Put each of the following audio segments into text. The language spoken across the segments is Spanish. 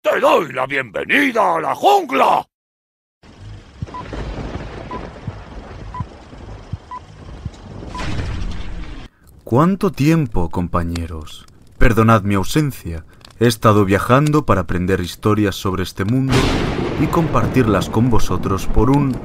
¡Te doy la bienvenida a la jungla! ¿Cuánto tiempo, compañeros? Perdonad mi ausencia. He estado viajando para aprender historias sobre este mundo y compartirlas con vosotros por un...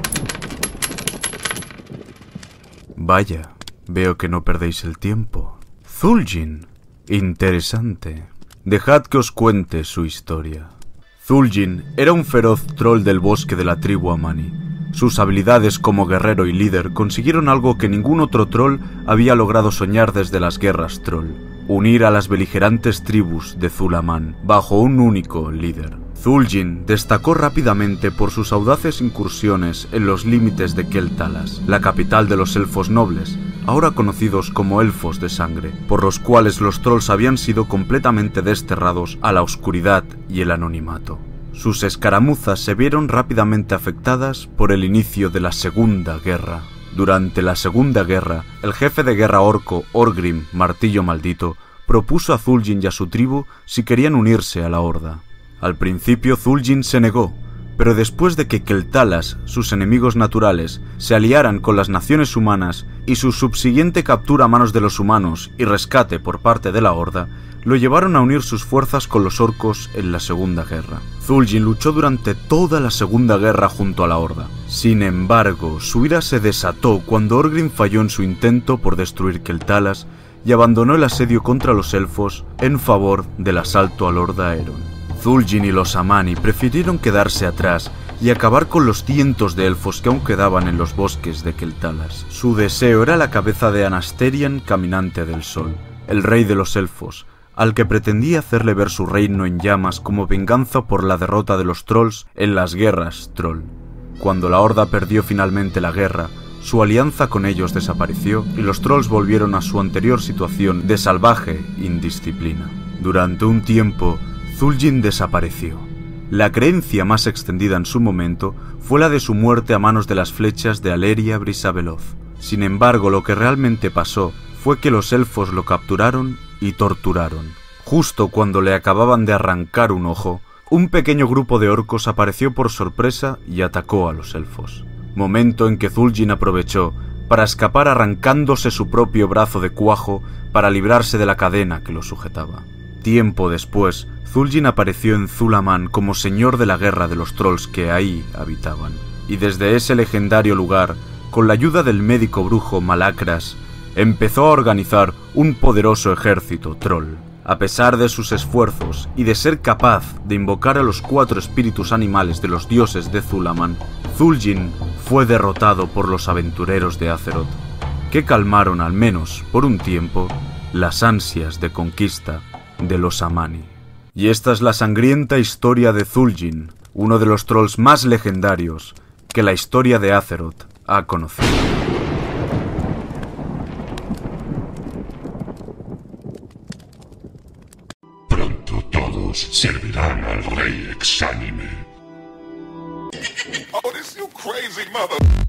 Vaya, veo que no perdéis el tiempo. Zul'jin. Interesante. Dejad que os cuente su historia. Zul'jin era un feroz troll del bosque de la tribu Amani. Sus habilidades como guerrero y líder consiguieron algo que ningún otro troll había logrado soñar desde las guerras troll: unir a las beligerantes tribus de Zul'Aman bajo un único líder. Zul'jin destacó rápidamente por sus audaces incursiones en los límites de Quel'Thalas, la capital de los elfos nobles, ahora conocidos como elfos de sangre, por los cuales los trolls habían sido completamente desterrados a la oscuridad y el anonimato. Sus escaramuzas se vieron rápidamente afectadas por el inicio de la Segunda Guerra. Durante la Segunda Guerra, el jefe de guerra orco Orgrim Martillo Maldito propuso a Zul'jin y a su tribu si querían unirse a la Horda. Al principio Zul'jin se negó, pero después de que Quel'Thalas, sus enemigos naturales, se aliaran con las naciones humanas y su subsiguiente captura a manos de los humanos y rescate por parte de la Horda, lo llevaron a unir sus fuerzas con los orcos en la Segunda Guerra. Zul'jin luchó durante toda la Segunda Guerra junto a la Horda. Sin embargo, su ira se desató cuando Orgrim falló en su intento por destruir Quel'Thalas y abandonó el asedio contra los elfos en favor del asalto a Lord Aeron. Zul'jin y los Amani prefirieron quedarse atrás y acabar con los cientos de elfos que aún quedaban en los bosques de Quel'Thalas. Su deseo era la cabeza de Anasterian, Caminante del Sol, el rey de los elfos, al que pretendía hacerle ver su reino en llamas como venganza por la derrota de los trolls en las guerras troll. Cuando la Horda perdió finalmente la guerra, su alianza con ellos desapareció y los trolls volvieron a su anterior situación de salvaje indisciplina. Durante un tiempo, Zul'jin desapareció. La creencia más extendida en su momento fue la de su muerte a manos de las flechas de Aleria Brisaveloz. Sin embargo, lo que realmente pasó fue que los elfos lo capturaron y torturaron. Justo cuando le acababan de arrancar un ojo, un pequeño grupo de orcos apareció por sorpresa y atacó a los elfos. Momento en que Zul'jin aprovechó para escapar arrancándose su propio brazo de cuajo para librarse de la cadena que lo sujetaba. Tiempo después, Zul'jin apareció en Zul'Aman como señor de la guerra de los trolls que ahí habitaban. Y desde ese legendario lugar, con la ayuda del médico brujo Malakras, empezó a organizar un poderoso ejército troll. A pesar de sus esfuerzos y de ser capaz de invocar a los 4 espíritus animales de los dioses de Zul'Aman, Zul'jin fue derrotado por los aventureros de Azeroth, que calmaron al menos por un tiempo las ansias de conquista de los Amani. Y esta es la sangrienta historia de Zul'jin, uno de los trolls más legendarios que la historia de Azeroth ha conocido. Pronto todos servirán al rey exánime. Oh, this you crazy mother...